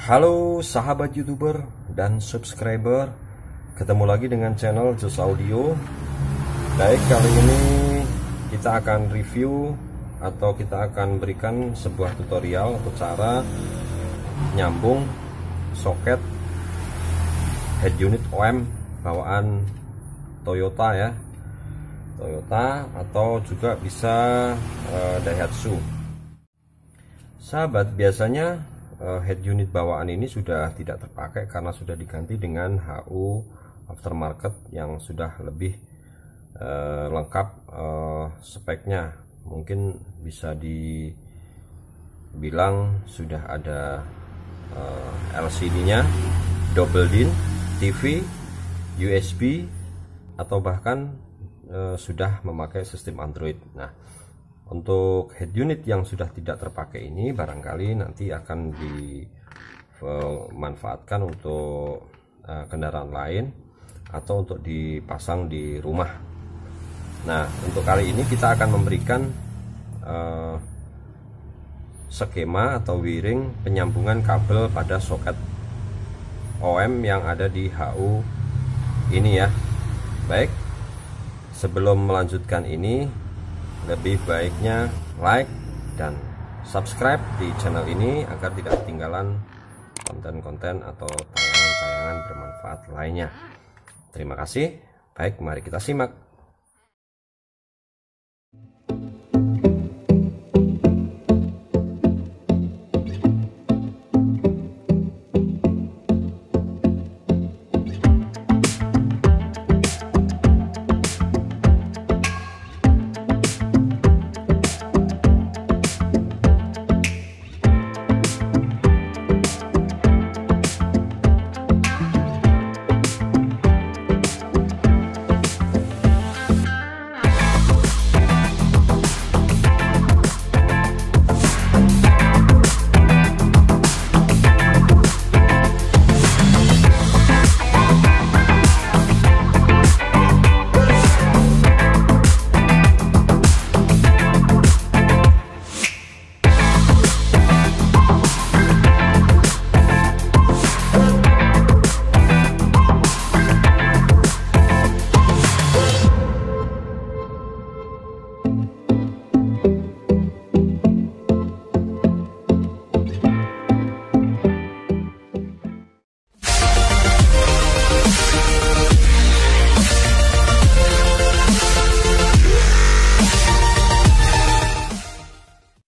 Halo sahabat YouTuber dan subscriber, ketemu lagi dengan channel Jos Audio. Baik, kali ini kita akan review atau kita akan berikan sebuah tutorial atau cara nyambung soket head unit OM bawaan Toyota ya, Toyota atau juga bisa Daihatsu. Sahabat, biasanya head unit bawaan ini sudah tidak terpakai karena sudah diganti dengan HU aftermarket yang sudah lebih lengkap speknya. Mungkin bisa dibilang sudah ada LCD-nya, double DIN, TV, USB, atau bahkan sudah memakai sistem Android. Nah, untuk head unit yang sudah tidak terpakai ini barangkali nanti akan dimanfaatkan untuk kendaraan lain atau untuk dipasang di rumah. Nah, untuk kali ini kita akan memberikan skema atau wiring penyambungan kabel pada soket OM yang ada di HU ini ya. Baik, sebelum melanjutkan ini, lebih baiknya like dan subscribe di channel ini agar tidak ketinggalan konten-konten atau tayangan-tayangan bermanfaat lainnya. Terima kasih. Baik, mari kita simak.